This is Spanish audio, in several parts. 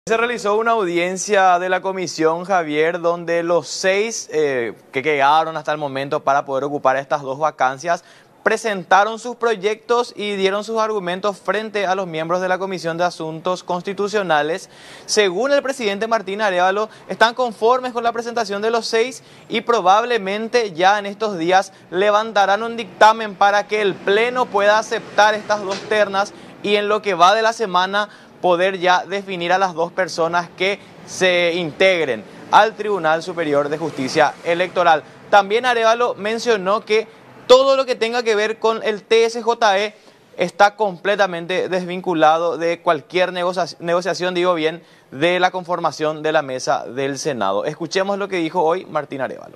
Se realizó una audiencia de la comisión, Javier, donde los 6 que quedaron hasta el momento para poder ocupar estas 2 vacancias presentaron sus proyectos y dieron sus argumentos frente a los miembros de la Comisión de Asuntos Constitucionales. Según el presidente Martín Arévalo, están conformes con la presentación de los 6 y probablemente ya en estos días levantarán un dictamen para que el Pleno pueda aceptar estas 2 ternas y en lo que va de la semana poder ya definir a las 2 personas que se integren al Tribunal Superior de Justicia Electoral. También Arévalo mencionó que todo lo que tenga que ver con el TSJE está completamente desvinculado de cualquier negociación, de la conformación de la mesa del Senado. Escuchemos lo que dijo hoy Martín Arévalo.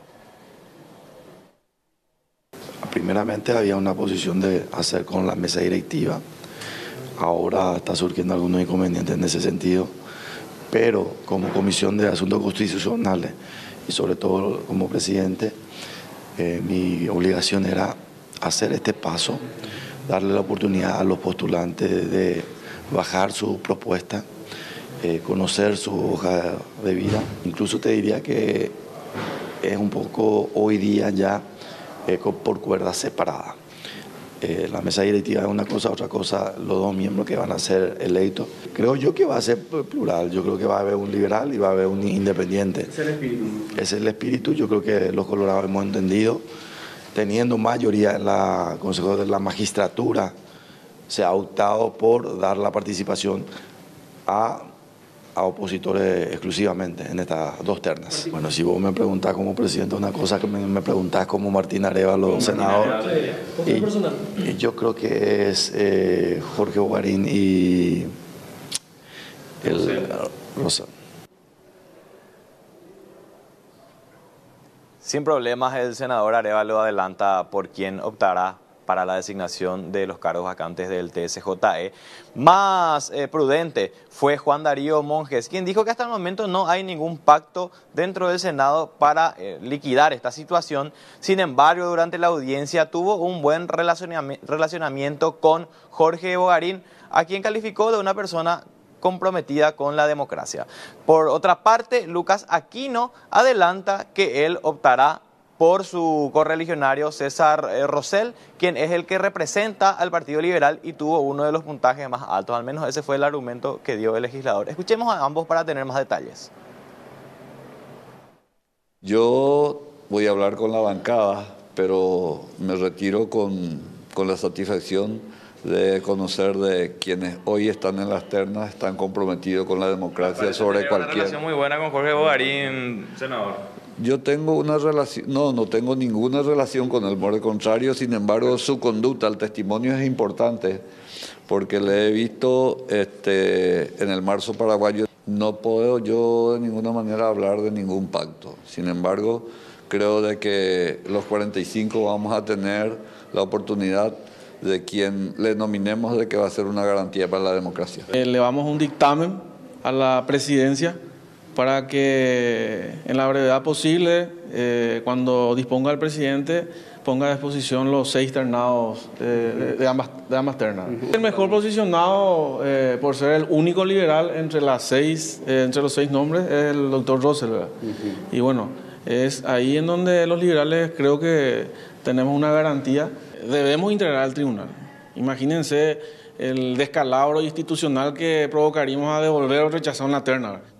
Primeramente había una posición de hacer con la mesa directiva. Ahora está surgiendo algunos inconvenientes en ese sentido, pero como Comisión de Asuntos Constitucionales y sobre todo como presidente, mi obligación era hacer este paso, darle la oportunidad a los postulantes de bajar su propuesta, conocer su hoja de vida. Incluso te diría que es un poco hoy día ya por cuerdas separadas. La mesa directiva es una cosa, otra cosa, los 2 miembros que van a ser electos. Creo yo que va a ser plural, yo creo que va a haber un liberal y va a haber un independiente. Es el espíritu. Es el espíritu, yo creo que los colorados hemos entendido, teniendo mayoría en la Consejo de la Magistratura, se ha optado por dar la participación a opositores exclusivamente en estas 2 ternas. Bueno, si vos me preguntás como presidente una cosa, que me preguntás como Martín Arévalo, senador, y yo creo que es Jorge Bogarín y Rosell. Sin problemas, el senador Arévalo adelanta por quién optará para la designación de los cargos vacantes del TSJE. Más prudente fue Juan Darío Monjes, quien dijo que hasta el momento no hay ningún pacto dentro del Senado para liquidar esta situación. Sin embargo, durante la audiencia tuvo un buen relacionamiento con Jorge Bogarín, a quien calificó de una persona comprometida con la democracia. Por otra parte, Lucas Aquino adelanta que él optará por su correligionario César Rosell, quien es el que representa al Partido Liberal y tuvo uno de los puntajes más altos. Al menos ese fue el argumento que dio el legislador. Escuchemos a ambos para tener más detalles. Yo voy a hablar con la bancada, pero me retiro con la satisfacción de conocer de quienes hoy están en las ternas, están comprometidos con la democracia sobre cualquier... Una relación muy buena con Jorge Bogarín, senador. Yo tengo una relación, no tengo ninguna relación con él, por el contrario, sin embargo, su conducta, el testimonio es importante, porque le he visto en el marzo paraguayo. No puedo yo de ninguna manera hablar de ningún pacto, sin embargo, creo de que los 45 vamos a tener la oportunidad de quien le nominemos de que va a ser una garantía para la democracia. Elevamos un dictamen a la presidencia para que en la brevedad posible, cuando disponga el presidente, ponga a disposición los 6 ternados de ambas ternas. El mejor posicionado, por ser el único liberal entre los 6 nombres, es el doctor Rosell, ¿verdad? Y bueno, es ahí en donde los liberales creo que tenemos una garantía. Debemos integrar al tribunal. Imagínense el descalabro institucional que provocaríamos a devolver o rechazar una terna.